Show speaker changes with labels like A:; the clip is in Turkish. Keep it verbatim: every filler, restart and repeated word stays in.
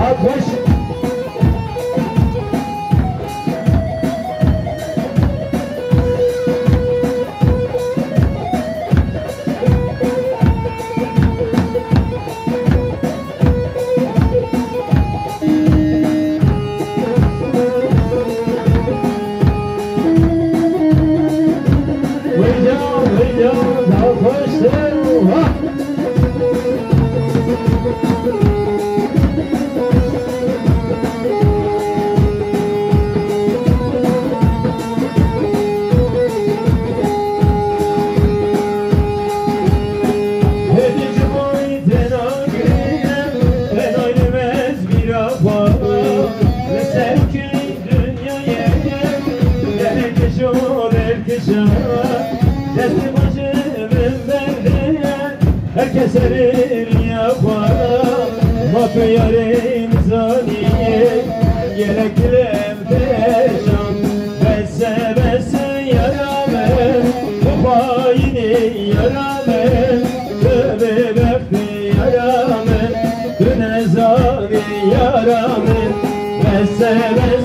A: Akbaş.
B: Desti başımın verdi, herkes erir yapar. Bak yarim zaniye, gereklem peşan. Besse besse yaramen, bu payini yaramen. Tövbe bekti yaramen, güne zani yaramen. Besse besse